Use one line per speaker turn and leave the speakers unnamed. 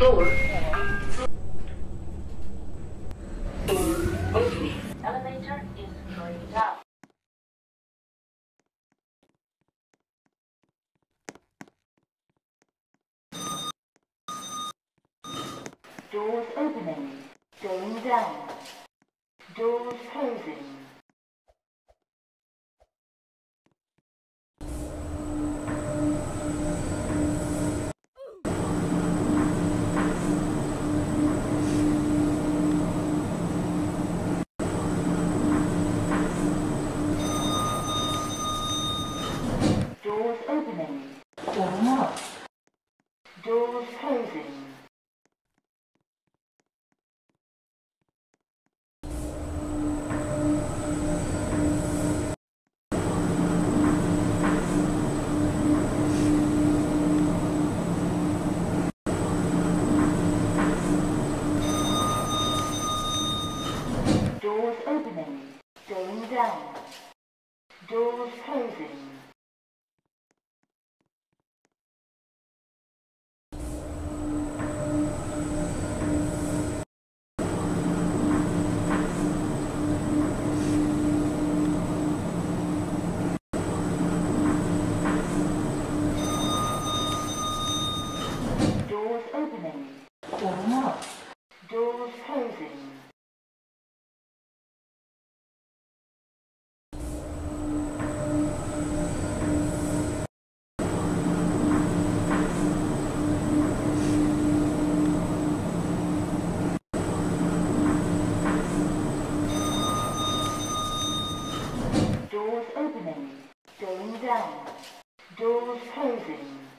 floor. Opening.
Elevator is going down. Doors opening. Going down. Doors closing. Doors opening. Going up. Doors closing. Doors opening. Going down. Doors closing. Doors opening. Going up. Doors closing. Doors opening. Going down. Doors closing.